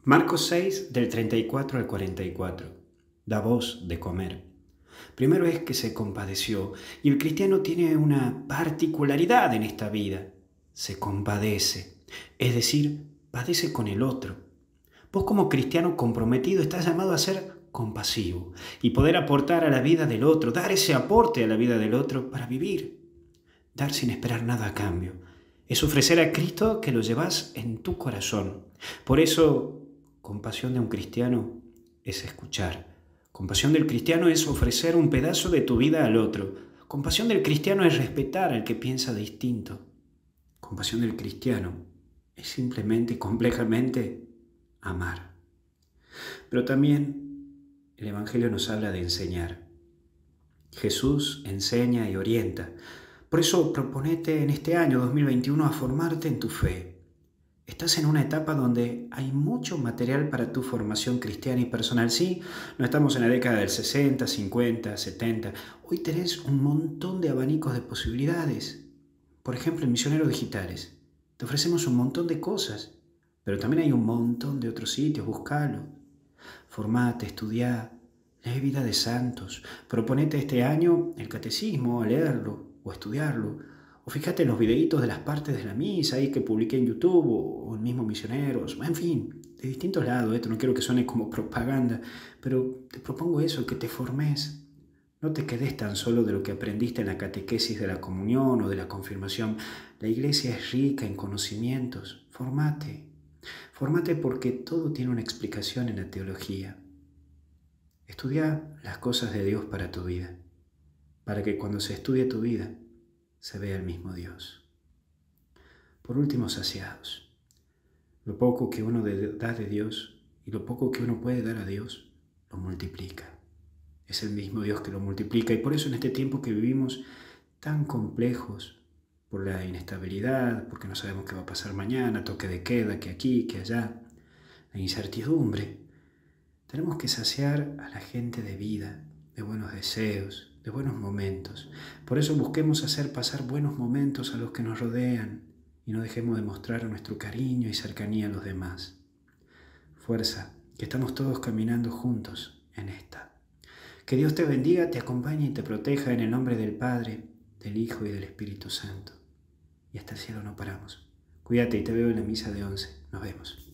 Marcos 6, del 34 al 44. Da voz de comer. Primero es que se compadeció, y el cristiano tiene una particularidad en esta vida. Se compadece, es decir, padece con el otro. Vos como cristiano comprometido estás llamado a ser compasivo y poder aportar a la vida del otro, dar ese aporte a la vida del otro para vivir, dar sin esperar nada a cambio. Es ofrecer a Cristo que lo llevas en tu corazón. Por eso, compasión de un cristiano es escuchar. Compasión del cristiano es ofrecer un pedazo de tu vida al otro. Compasión del cristiano es respetar al que piensa distinto. Compasión del cristiano es simplemente y complejamente amar. Pero también el Evangelio nos habla de enseñar. Jesús enseña y orienta. Por eso proponete en este año 2021 a formarte en tu fe. Estás en una etapa donde hay mucho material para tu formación cristiana y personal. Sí, no estamos en la década del 60, 50, 70. Hoy tenés un montón de abanicos de posibilidades. Por ejemplo, en Misioneros Digitales. Te ofrecemos un montón de cosas, pero también hay un montón de otros sitios. Búscalo. Formate, estudiá, lee Vida de Santos. Proponete este año el catecismo, a leerlo o estudiarlo. O fíjate en los videitos de las partes de la misa ahí que publiqué en YouTube o en mismo Misioneros. En fin, de distintos lados. Esto no quiero que suene como propaganda, pero te propongo eso, que te formes. No te quedes tan solo de lo que aprendiste en la catequesis de la comunión o de la confirmación. La iglesia es rica en conocimientos. Formate. Formate porque todo tiene una explicación en la teología. Estudia las cosas de Dios para tu vida, para que cuando se estudie tu vida, se vea el mismo Dios. Por último, saciados. Lo poco que uno da de Dios y lo poco que uno puede dar a Dios, lo multiplica. Es el mismo Dios que lo multiplica y por eso en este tiempo que vivimos tan complejos, por la inestabilidad, porque no sabemos qué va a pasar mañana, toque de queda, que aquí, que allá, la incertidumbre, tenemos que saciar a la gente de vida, de buenos deseos, de buenos momentos. Por eso busquemos hacer pasar buenos momentos a los que nos rodean y no dejemos de mostrar nuestro cariño y cercanía a los demás. Fuerza, que estamos todos caminando juntos en esta. Que Dios te bendiga, te acompañe y te proteja en el nombre del Padre, del Hijo y del Espíritu Santo. Y hasta el cielo no paramos. Cuídate y te veo en la misa de 11. Nos vemos.